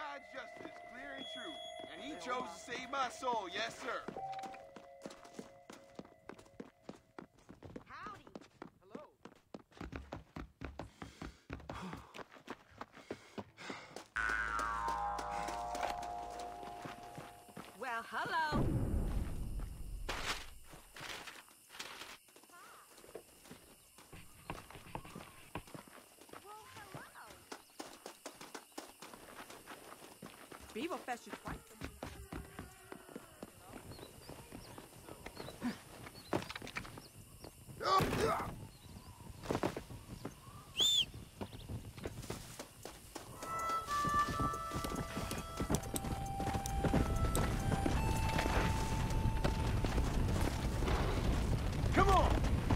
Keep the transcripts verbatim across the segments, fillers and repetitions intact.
God's justice, clear and true. And he chose to save my soul, yes, sir. Howdy. Hello. Well, hello. Beaver Fest is quite Come on!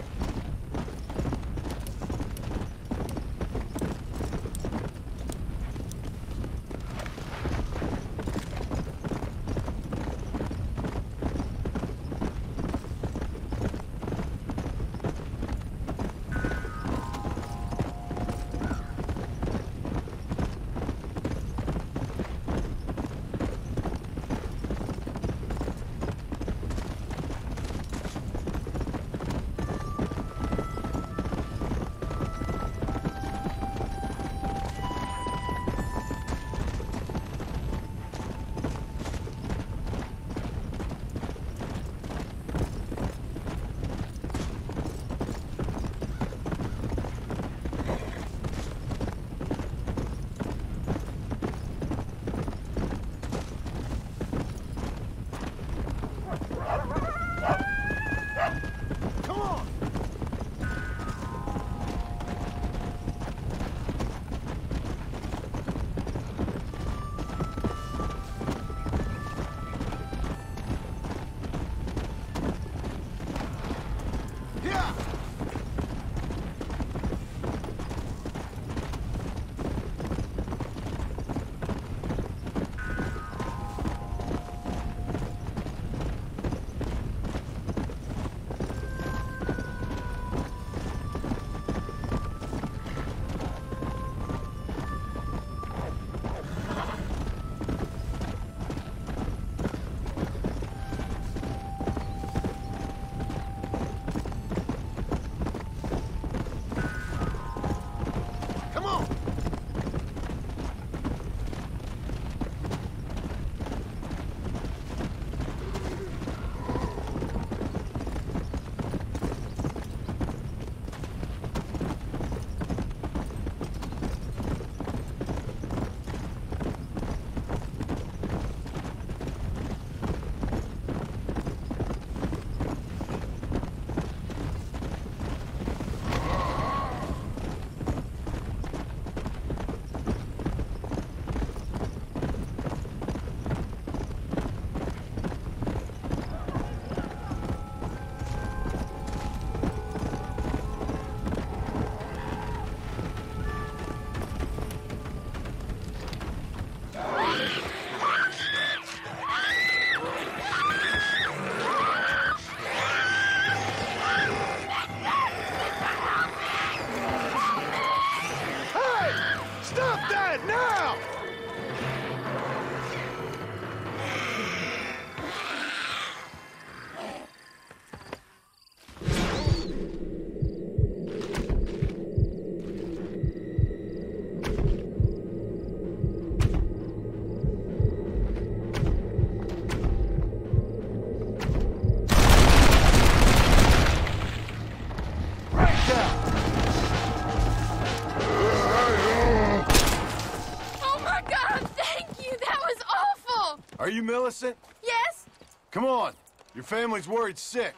Are you Millicent? Yes? Come on. Your family's worried sick.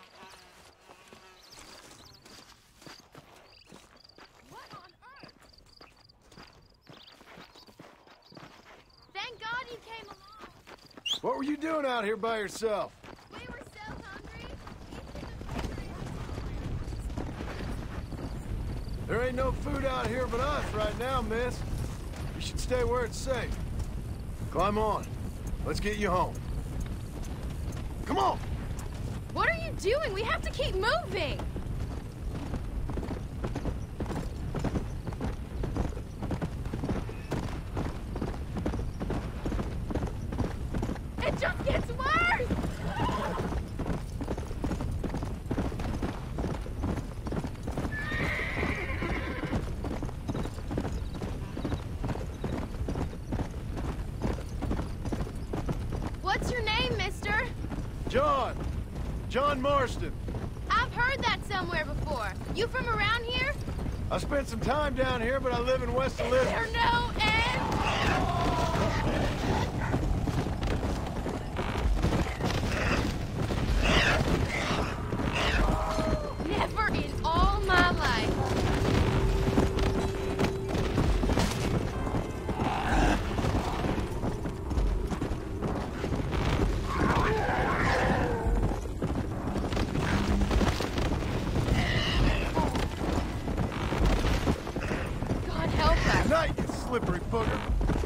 What on earth? Thank God you came along. What were you doing out here by yourself? We were so hungry. There ain't no food out here but us right now, miss. You should stay where it's safe. Climb on. Let's get you home. Come on! What are you doing? We have to keep moving. It just gets worse! What's your name, mister? John. John Marston. I've heard that somewhere before. You from around here? I spent some time down here, but I live in West Is Elizabeth. there no end? Never in all my life. God help us. Good night, you slippery booger.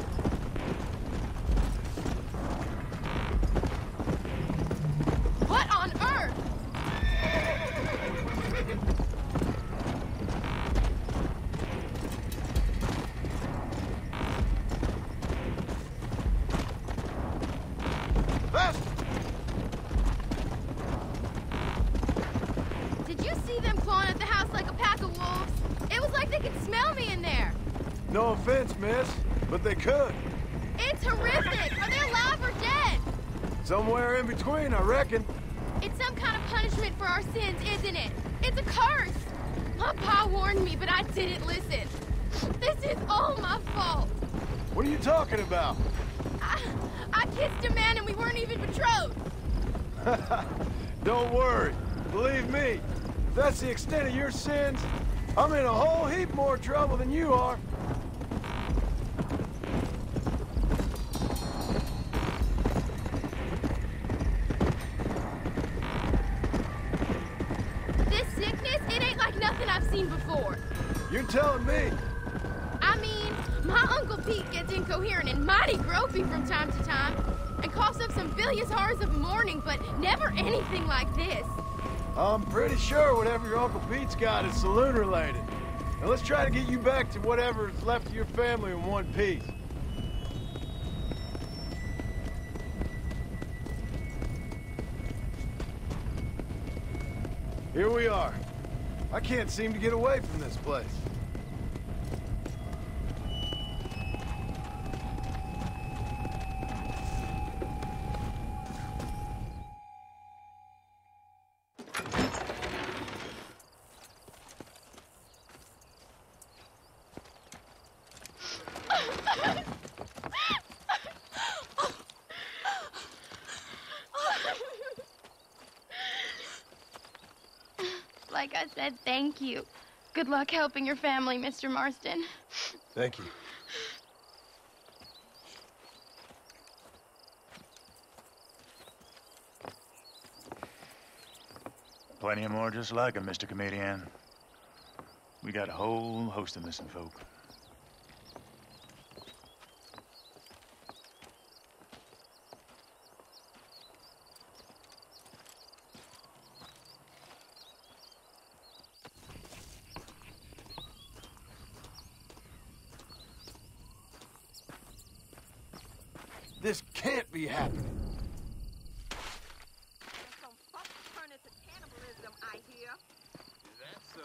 What on earth? Faster! Did you see them clawing at the house like a pack of wolves? It was like they could smell me in there. No offense, miss, but they could. It's horrific. Are they alive or dead? Somewhere in between, I reckon. It's some kind of punishment for our sins, isn't it? It's a curse. My pa warned me, but I didn't listen. This is all my fault. What are you talking about? I, I kissed a man and we weren't even betrothed. Don't worry. Believe me, if that's the extent of your sins, I'm in a whole heap more trouble than you are. This sickness, it ain't like nothing I've seen before. You're telling me. I mean, my Uncle Pete gets incoherent and mighty gropey from time to time, and coughs up some bilious horrors of mourning, but never anything like this. I'm pretty sure whatever your Uncle Pete's got is saloon-related. Now let's try to get you back to whatever's left of your family in one piece. Here we are. I can't seem to get away from this place. Like I said, thank you. Good luck helping your family, Mister Marston. Thank you. Plenty of more just like him, Mister Comedian. We got a whole host of missing folk. This can't be happening. Some folks turning to cannibalism, I hear. Is that so?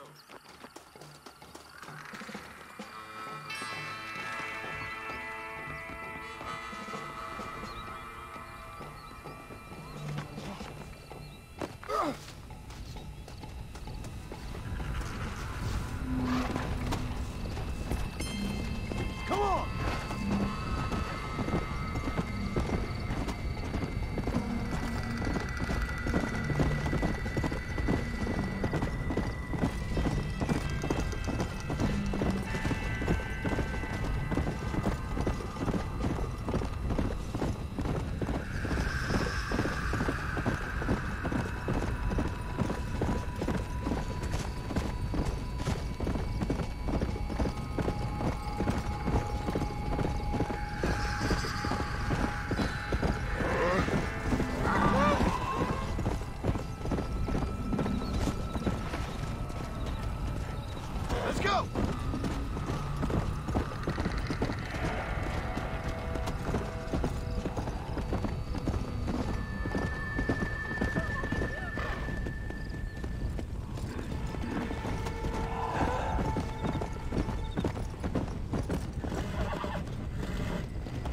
Come on!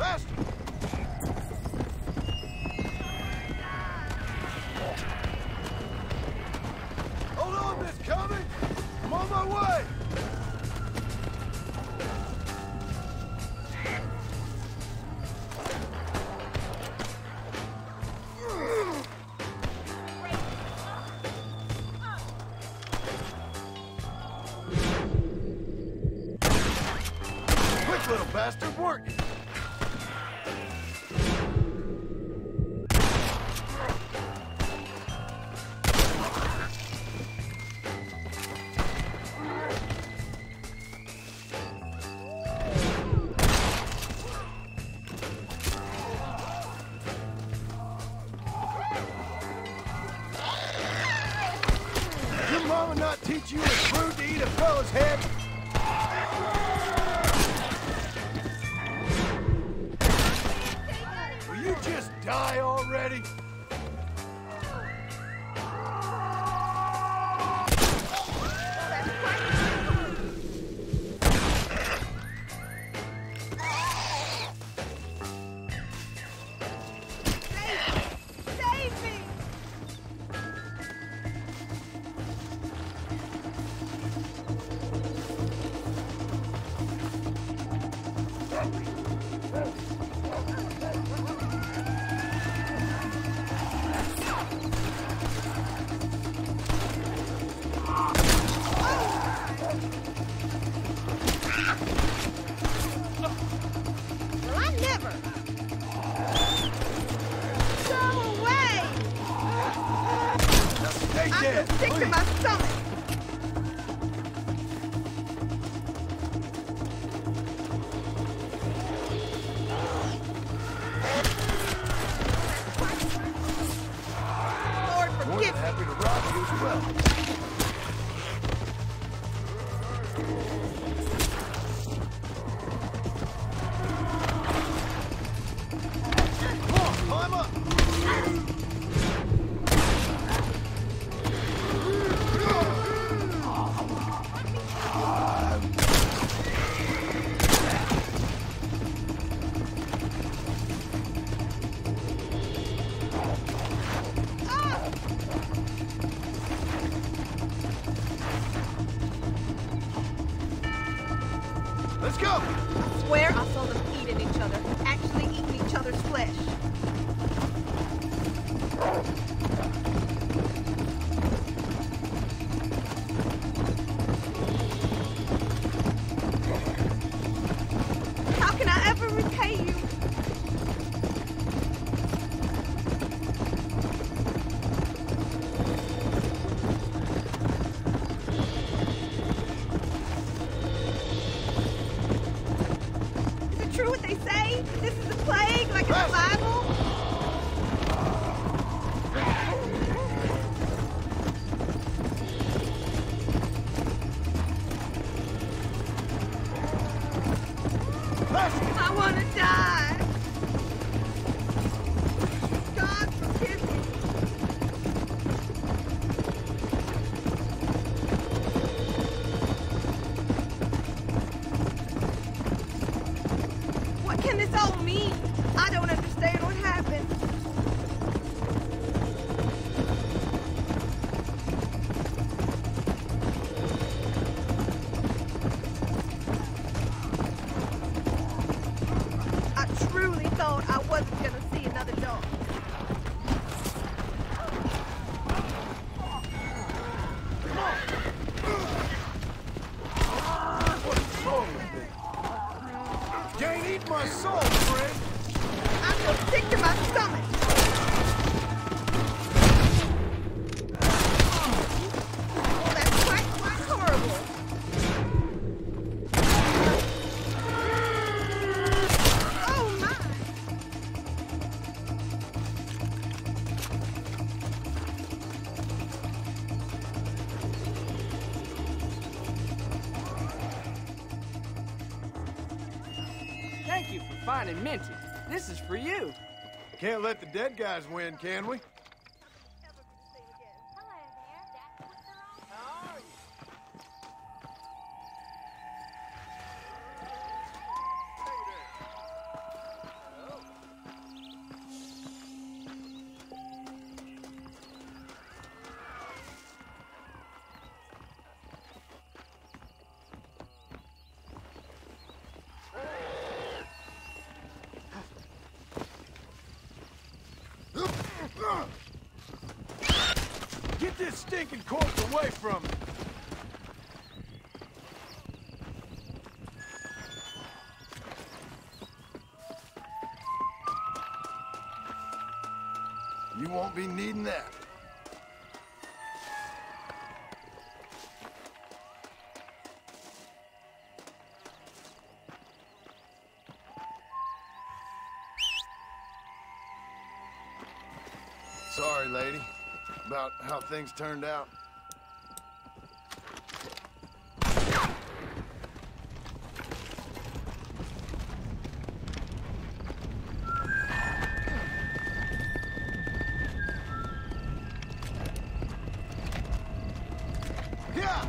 Faster! Hold on, Miss Cummings! I'm on my way! Quick, little bastard, work! Your mama not teach you it's rude to eat a fella's head? Will you just die already? Save me! Well, I never. Go away! Stay I'm dead, so sick to please. my stomach. Lord, More forgive than me. happy to rob you as well. Come on, climb up! Let's go! I swear I saw them eating each other, actually eating each other's flesh. How can I ever repay you? Is it true what they say? This is a plague, like in the Bible? Faster! I want to die. God forgive me. What can this all mean? I don't understand what happened. I truly thought I wasn't gonna see another dog. What's wrong with me? You ain't eat my soul, friend! I'm so sick to my stomach. Oh, that's quite, quite horrible. Oh my! Thank you for finding Minty. This is for you. Can't let the dead guys win, can we? this stinking corpse away from me! You won't be needing that. Sorry, lady, about how things turned out. Yeah!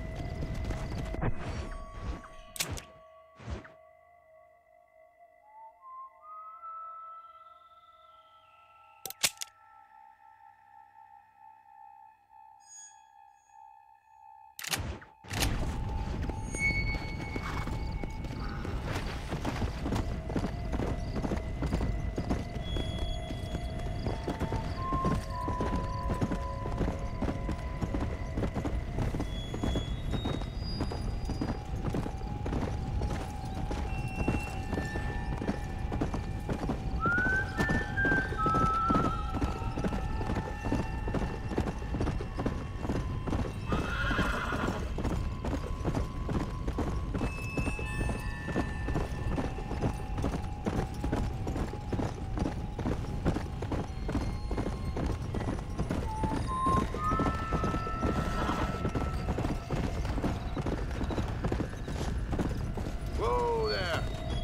Whoa there!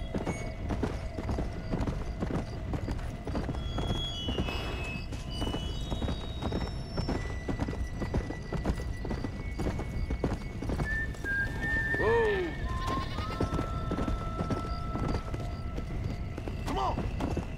Whoa! Come on!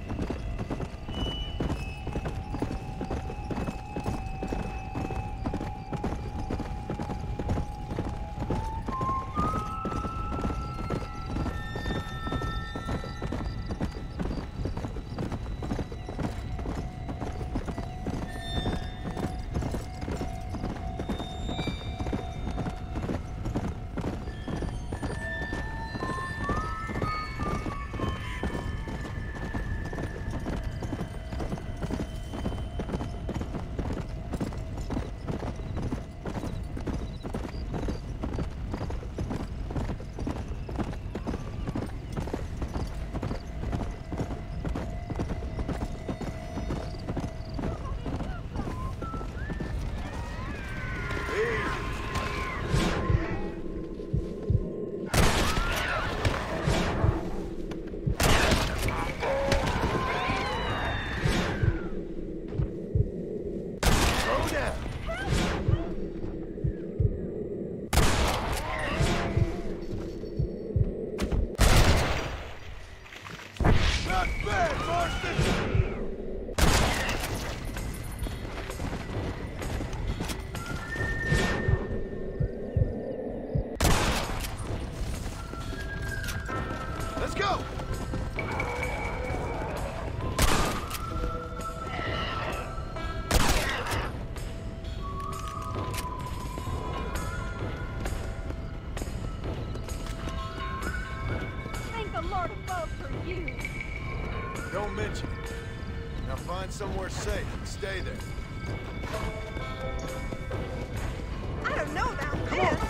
Not bad, Marston! Let's go! Thank the Lord above for you. Don't mention it. Now find somewhere safe and stay there. I don't know about Come this. on.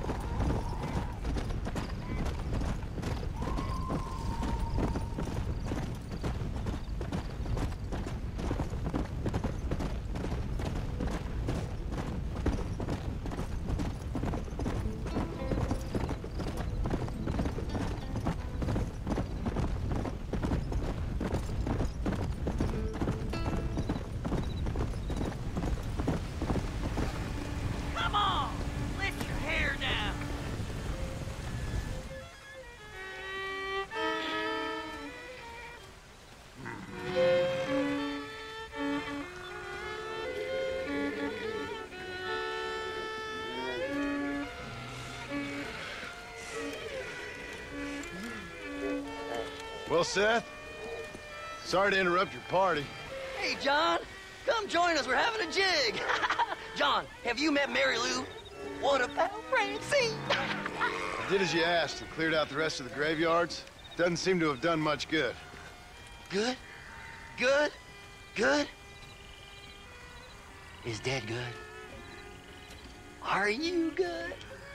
Come on! Let your hair down! Well, Seth, sorry to interrupt your party. Hey, John, come join us. We're having a jig. John, have you met Mary Lou? What about Francie? I did as you asked and cleared out the rest of the graveyards. Doesn't seem to have done much good. Good? Good? Good? Is Dad good? Are you good?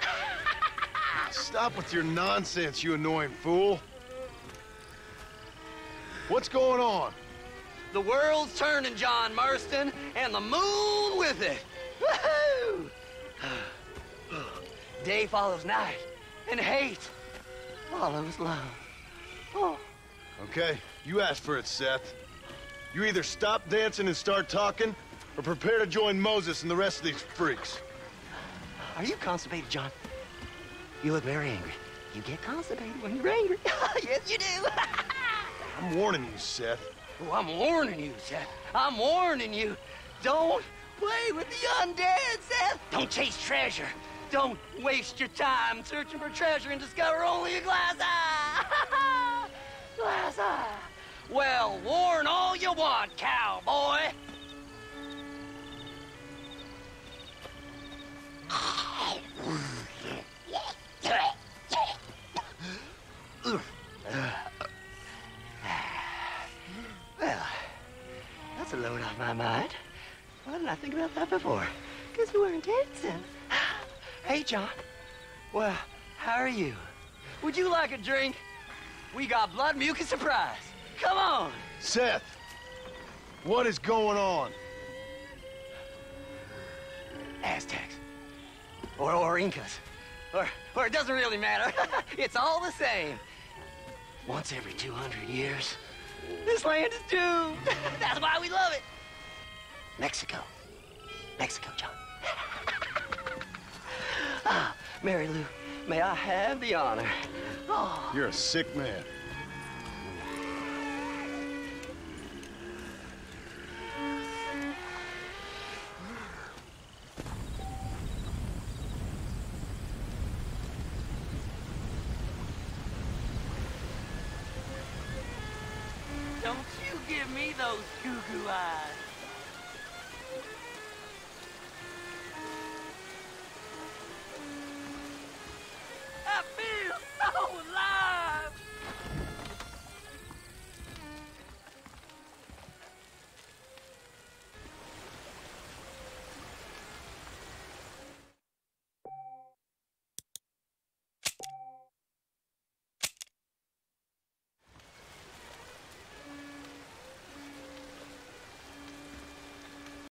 Stop with your nonsense, you annoying fool. What's going on? The world's turning, John Marston, and the moon with it. Woohoo! Day follows night, and hate follows love. Oh. Okay, you asked for it, Seth. You either stop dancing and start talking, or prepare to join Moses and the rest of these freaks. Are you constipated, John? You look very angry. You get constipated when you're angry. Yes, you do. I'm warning you, Seth. Oh, I'm warning you, Seth. I'm warning you. Don't play with the undead, Seth. Don't chase treasure. Don't waste your time searching for treasure and discover only a glass eye. Glass eye. Well, warn all you want, cowboy. Well, that's a load off my mind. Why didn't I think about that before? Because we weren't dancing. Hey, John. Well, how are you? Would you like a drink? We got blood mucus surprise. Come on. Seth, what is going on? Aztecs. Or, or Incas. Or, or it doesn't really matter. It's all the same. Once every two hundred years, this land is doomed. That's why we love it. Mexico. Mexico, John. Ah, Mary Lou, may I have the honor? Oh. You're a sick man. Don't you give me those goo-goo eyes.